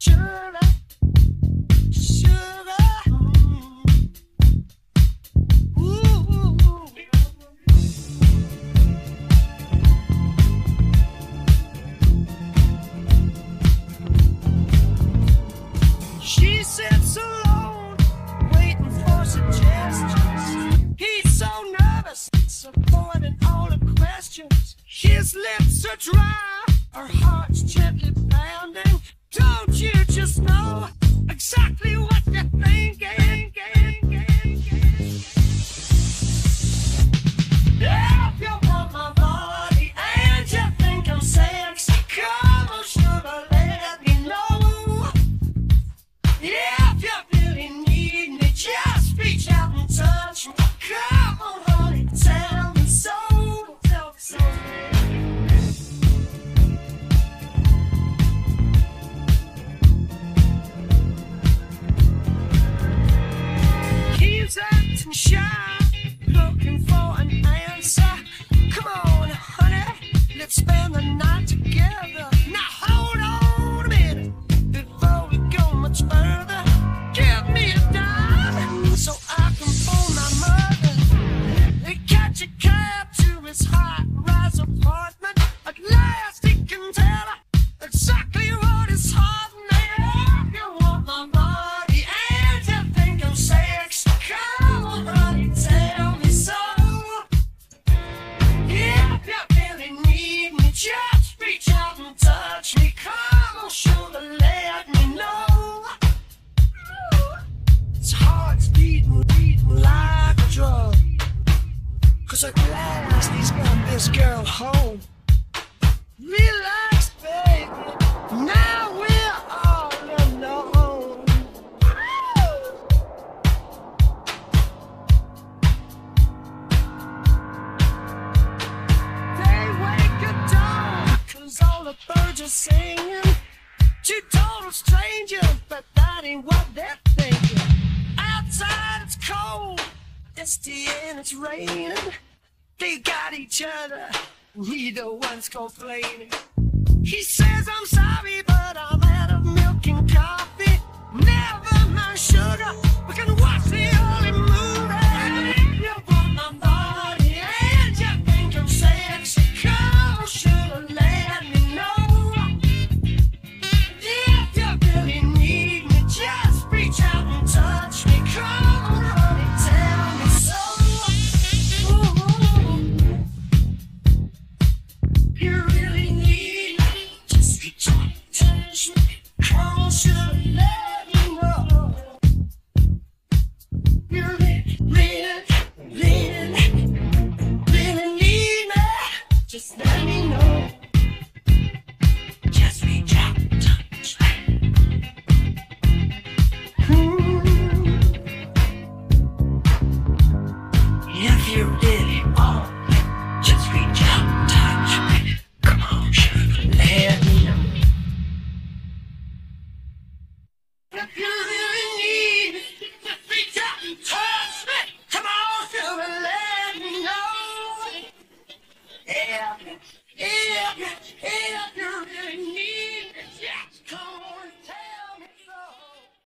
sugar, sugar. Ooh. She sits alone, waiting for suggestions. He's so nervous, it's avoiding all the questions. His lips are dry, her heart's gently pounding. Don't you just know exactly what you're thinking? If you want my body and you think I'm sexy, come on, sugar, let me know. If you really need me, just reach out and touch me. Come on, honey, tell me so. Tell me so. He's acting shy, looking for an answer. Come on, honey, let's spend the night together. Now hold on a minute before we go much further. Give me a dime so I can phone my mother. They catch a cab to his high-rise apartment. At last he can tell her exactly what his heart needs. You want my body and you think I'm sexy. Come on, honey, tell me so. If you really need me, just reach out and touch me. Come on, sugar, let me know. His heart's beating like a drum. 'Cause at last he's got this girl home. Relax, baby, now we're all alone. They wake at dawn 'cause all the birds are singing. Two total strangers, but that ain't what they're thinking. Outside it's cold, it's the end, it's raining. They got each other, neither one's complaining. He says, I'm sorry, but I'm out of milk and coffee. Never mind, sugar, we can watch the early movie. You want my body and you think I'm sexy. Come on, sugar, let me know. If you really need me, just reach out and touch me. Come on, honey, tell me so. Ooh. You really need me, just reach out and touch me. Come on, sugar, let me know. You really need me, just let me know.